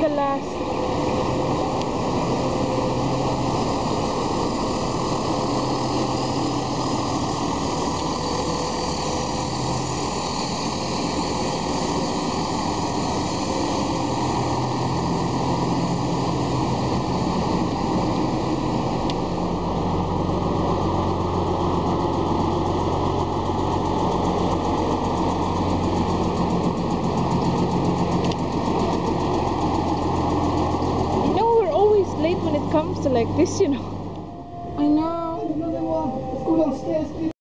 the last. Late when it comes to like this, you know. I know.